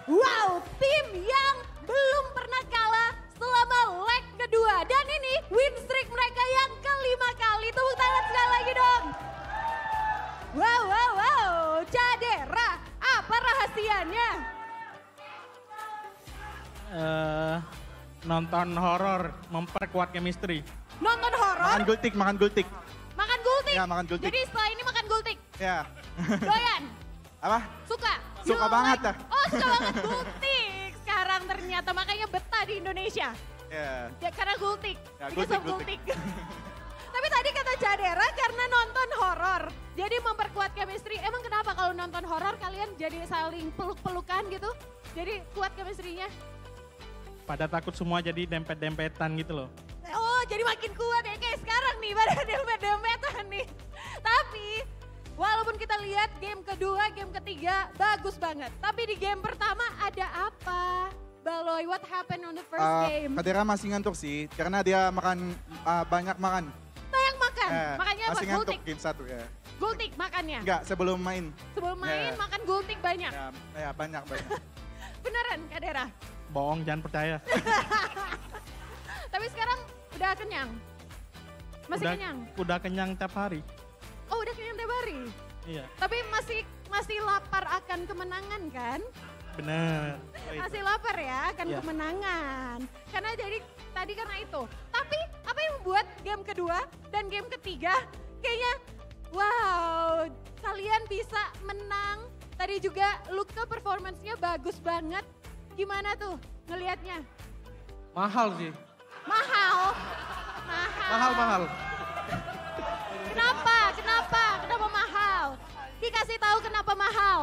Wow, tim yang belum pernah kalah selama leg kedua. Dan ini win streak mereka yang kelima kali. Tepuk tangan sekali lagi dong. Wow. Cadera, apa rahasianya? Nonton horor memperkuat chemistry. Nonton horor? Makan gultik. Makan gultik? Ya, makan gultik. Jadi setelah ini makan gultik? Ya. Doyan? Apa? Suka? Suka banget dah. Oh, suka banget gultik sekarang ternyata. Makanya betah di Indonesia. Ya. Ya karena gultik. Ya, Because of gultik. Tapi tadi kata Cadera karena nonton horor. Jadi memperkuat chemistry. Emang kenapa kalau nonton horor kalian jadi saling peluk-pelukan gitu? Jadi kuat chemistry-nya? Pada takut semua jadi dempet-dempetan gitu loh. Oh jadi makin kuat ya kayak sekarang nih pada dempet-dempetan nih. Tapi walaupun kita lihat game kedua, game ketiga bagus banget. Tapi di game pertama ada apa? Baloy, what happened on the first game? Kadera masih ngantuk sih, karena dia banyak makan. Banyak makan, makanya apa? Masih ngantuk Gultik? game 1 ya. Gultik makannya? Enggak, sebelum main. Sebelum main Ya. makan gultik banyak? Ya banyak. Beneran Kadera? Bohong, jangan percaya. Tapi sekarang udah kenyang? Masih kenyang? Udah kenyang tiap hari. Oh udah kenyang tiap hari? Iya, Tapi masih lapar akan kemenangan kan? bener. Masih lapar ya akan Iya. kemenangan. Karena jadi tadi karena itu. Tapi apa yang membuat game kedua dan game ketiga kayaknya wow kalian bisa menang. Tadi juga Luka performance-nya bagus banget. Gimana tuh ngelihatnya? Mahal sih. Mahal. Mahal. Kenapa mahal? Dikasih tahu kenapa mahal.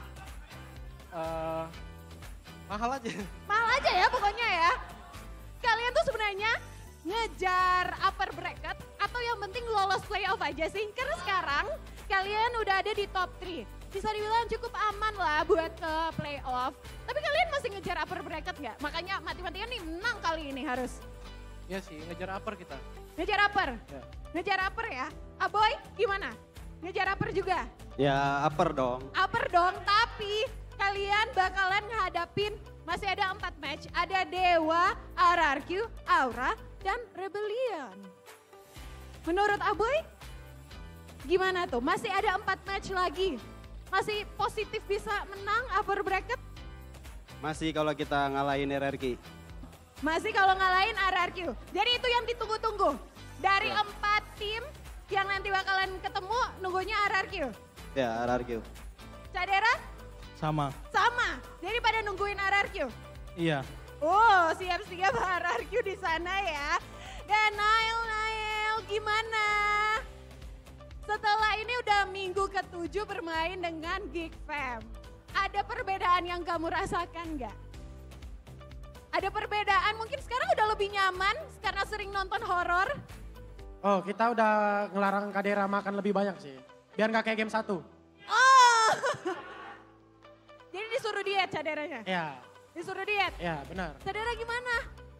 Mahal aja. Mahal aja ya pokoknya ya. Kalian tuh sebenarnya ngejar upper bracket atau yang penting lolos playoff aja sih. Karena sekarang kalian udah ada di top 3. Bisa dibilang cukup aman lah buat ke playoff. Tapi kalian masih ngejar upper bracket nggak? Makanya mati-matian nih menang kali ini harus. Iya sih, ngejar upper kita. Ngejar upper? Ya. Ngejar upper ya? Aboy gimana? Ngejar upper juga? Ya upper dong. Upper dong, tapi kalian bakalan ngadapin masih ada 4 match. Ada Dewa, RRQ, Aura, dan Rebellion. Menurut Aboy, gimana tuh? Masih ada 4 match lagi. Masih positif bisa menang upper bracket? Masih kalau kita ngalahin RRQ. Masih kalau ngalahin RRQ. Jadi itu yang ditunggu-tunggu. Dari 4 tim yang nanti bakalan ketemu nunggunya RRQ. Ya RRQ. Cadera? Sama, Sama. Jadi pada nungguin RRQ. iya. Oh, siap-siap RRQ di sana ya. Dan Nail, gimana? Setelah ini udah minggu ke-7 bermain dengan Geek Fam. Ada perbedaan yang kamu rasakan nggak? Ada perbedaan, mungkin sekarang udah lebih nyaman karena sering nonton horor. Oh, kita udah ngelarang Kadera makan lebih banyak sih. Biar nggak kayak game 1. Oh, jadi disuruh diet caderanya? Ya, Disuruh diet? ya benar. Cadera gimana?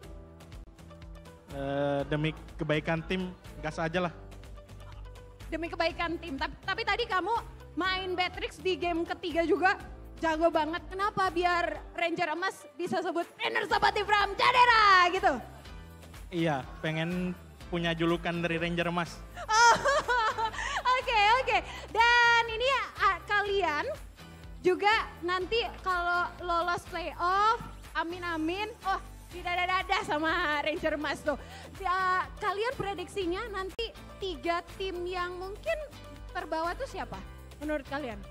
Demi kebaikan tim, gas aja lah. Demi kebaikan tim. Tapi tadi kamu main Beatrix di game ketiga juga jago banget. Kenapa biar Ranger Emas bisa sebut Ranger Sabati from Cadera gitu? Iya, pengen punya julukan dari Ranger Emas. Oh, Oke. Dan ini kalian juga nanti kalau lolos playoff, amin. Oh, tidak ada sama Ranger Emas tuh. Ya, kalian prediksinya nanti 3 tim yang mungkin terbawa tuh siapa menurut kalian?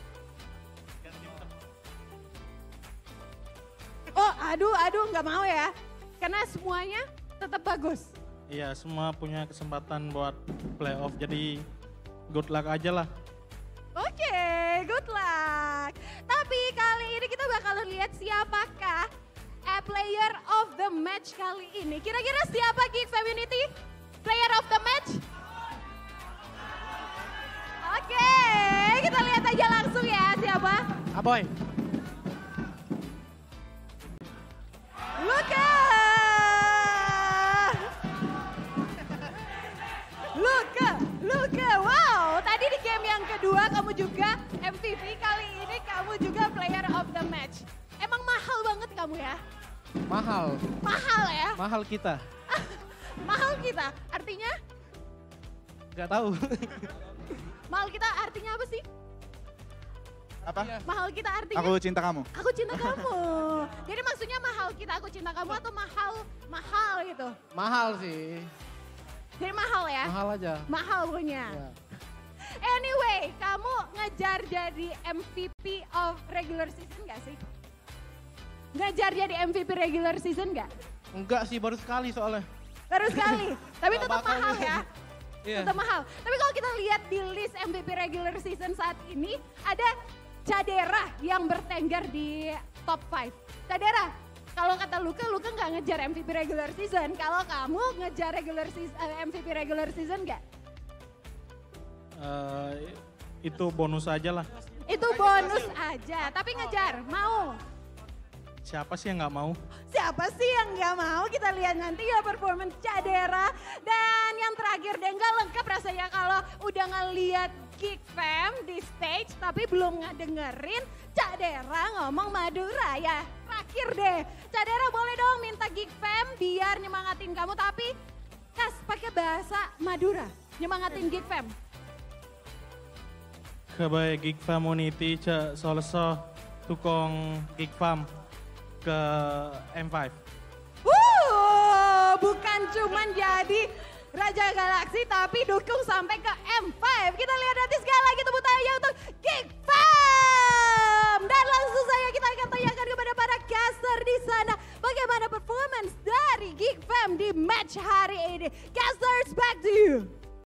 Oh, aduh nggak mau ya. Karena semuanya tetap bagus. Iya, semua punya kesempatan buat playoff, jadi good luck aja lah. Oke, good luck. Tapi kali ini kita bakalan lihat siapakah player of the match kali ini. Kira-kira siapa Geek Community? Player of the match? Oke, kita lihat aja langsung ya siapa. Aboy. Luka! Wow, tadi di game yang kedua kamu juga MVP, kali ini kamu juga player of the match. Emang Mahal. Mahal ya? Mahal kita. Mahal kita, artinya? Gak tahu. Mahal kita artinya apa sih? Apa? Mahal kita artinya? Aku cinta kamu. Aku cinta kamu. Jadi maksudnya mahal kita, aku cinta kamu atau mahal gitu? Mahal sih. Jadi mahal ya? Mahal aja. Mahal punya. Ya. Anyway, kamu ngejar jadi MVP of regular season gak sih? Ngejar jadi MVP regular season gak? Enggak sih, baru sekali soalnya. Baru sekali, tapi Nggak tetap bakal mahal nih. ya. Iya. Tetap mahal. Tapi kalau kita lihat di list MVP regular season saat ini, ada Cadera yang bertengger di top 5. Cadera, kalau kata Luka nggak ngejar MVP regular season. Kalau kamu ngejar MVP regular season nggak? Itu bonus aja lah. Itu bonus aja, tapi ngejar, mau. Siapa sih yang nggak mau? Siapa sih yang nggak mau? Kita lihat nanti ya performance Cadera. Dan yang terakhir deh, nggak lengkap rasanya kalau udah ngeliat Geek Fam di stage tapi belum ngedengerin Cadera ngomong Madura ya. Terakhir deh, Cadera boleh dong minta Geek Fam biar nyemangatin kamu tapi pakai bahasa Madura, nyemangatin Geek Fam. Kebaik Geek Famunity solso tukong Geek Fam ke M5. Bukan cuman jadi Raja Galaksi tapi dukung sampai ke M5. Kita